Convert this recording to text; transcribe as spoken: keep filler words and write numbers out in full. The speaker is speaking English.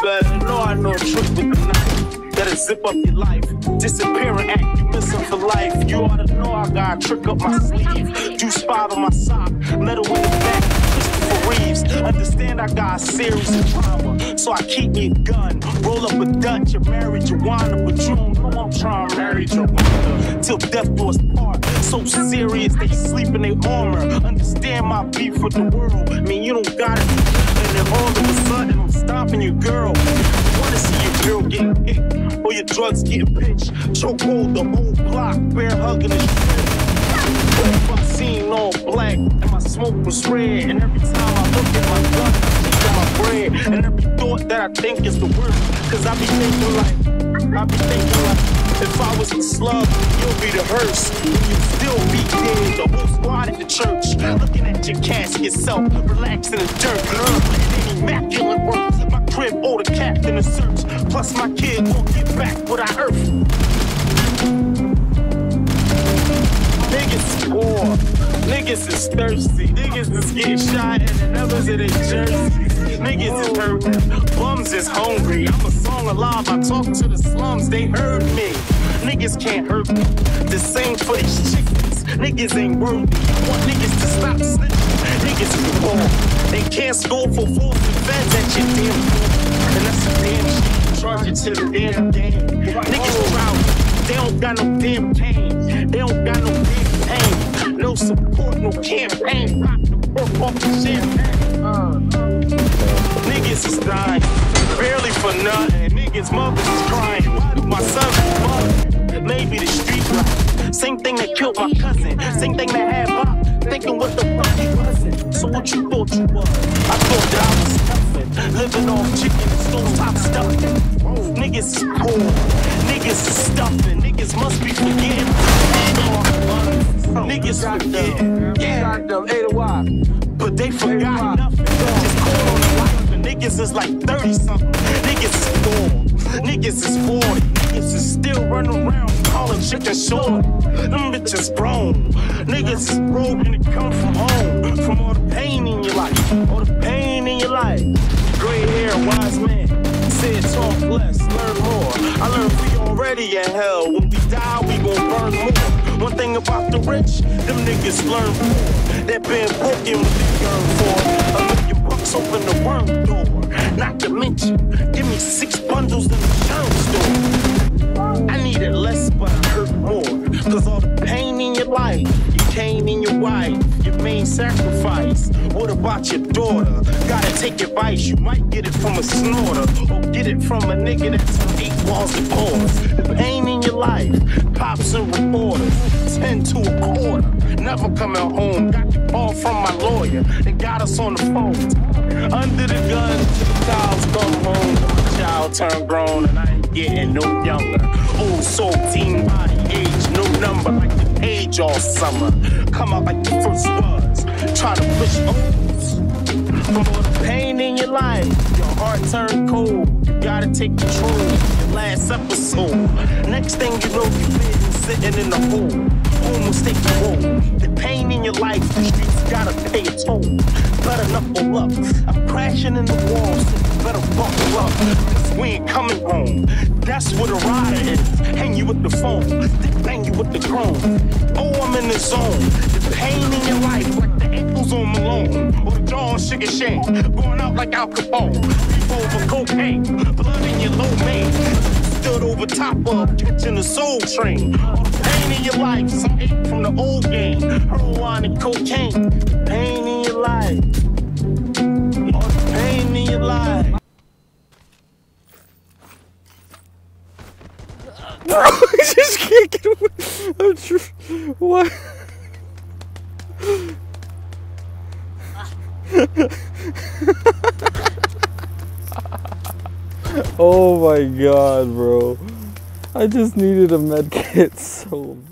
better know I know a trick with the knife that'll zip up your life. Disappearing act, you miss her for life. You ought to know I got a trick up my sleeve. Juice spot on my sock, metal in the back, Christopher Reeves. Understand I got a series of drama, so I keep me a gun. Roll up a Dutch and marry Joanna, but you don't know I'm trying to marry Joanna. Till death do us part. So serious they sleep in their armor. Understand my beef with the world. I mean you don't got it. And then all of a sudden I'm stopping your girl. I wanna see your girl get hit, or your drugs get pitched. Choke hold the whole block, bear hugging the shit. I seen all black and my smoke was red. And every time I look at my gun, I think of my bread. And every thought that I think is the worst. Cause I be thinking like, I be thinking like, if I was a slug, you'll be the hearse. You'd still be dead, the whole squad at the church. Looking at your casket self, relaxing in the dirt. It ain't immaculate work. My crib, oh, the captain of search. Plus my kid won't get back what I earth. Niggas is poor, niggas is thirsty, niggas is getting shot and the numbers of their jerseys. Niggas is hurt, bums is hungry. I'm a song alive, I talk to the slums, they heard me. Niggas can't hurt me, the same for these chickens. Niggas ain't worthy, you want niggas to stop snitching. Niggas is poor, they can't score for false defense at your damn door. And that's a damn shit, charge it to the damn game. Niggas proud, they don't got no damn cane. They don't got no damn pain. No support, no campaign. Rock the pork off the champagne. Uh, niggas is dying, barely for nothing. Niggas' mothers is crying. Why do my sons mother? Maybe the street life. Same thing that killed my cousin. Same thing that had Bob thinking what the fuck he wasn't. So what you thought you was? I thought that I was stuffing, living off chicken and stove top stuffing. Niggas is poor, niggas is stuffing. Niggas must be forgetting. Niggas forget, yeah. But they forgot nothing. Just call on the life. And niggas is like thirty something. Niggas is four. Niggas is forty. Niggas is still running around calling chicken short. Them bitches grown. Niggas is broken and come from home. From all the pain in your life. All the pain in your life. Gray hair, wise man. Said talk less, learn more. I learned we already in hell. When we die, we gon' burn more. One thing about the rich, them niggas learn more. They been broken what they yearn for. A million bucks open the worm door. Not to mention, give me six bundles in the germ store. I needed less, but I hurt more. Cause all the pain in your life, your cane in your wife, your main sacrifice. What about your daughter? Gotta take advice, you might get it from a snorter. Or get it from a nigga that's on eight walls of pause. The pain in your life, cops and reporters, ten to a quarter. Never coming home, got the call from my lawyer. They got us on the phone. Under the gun, the cows come home. The child turned grown and I ain't getting no younger. Old soul, teen body, age, no number. Like the page all summer. Come out like the first was. Try to push O's. From all the pain in your life, your heart turned cold. You gotta take control. Your last episode. Next thing you know, you've been sitting in the hole. Almost take the roll. The pain in your life, the streets gotta pay a toll. Better knuckle up. I'm crashing in the walls. So better buckle up. Cause we ain't coming home. That's what a rider is. Hang you with the phone. They bang you with the chrome. Oh, I'm in the zone. The pain in your life, like the ankles on Malone. Or the jaw on Sugar Shane. Going out like Al Capone. Beef over cocaine. Blood in your low main. Stood over top of catching the soul train. All the pain in your life, some ate from the old game. Heroin and cocaine. The pain in your life. All the pain in your life. Bro, I just can't get away. I'm true. What? Oh my god, bro. I just needed a med kit so bad.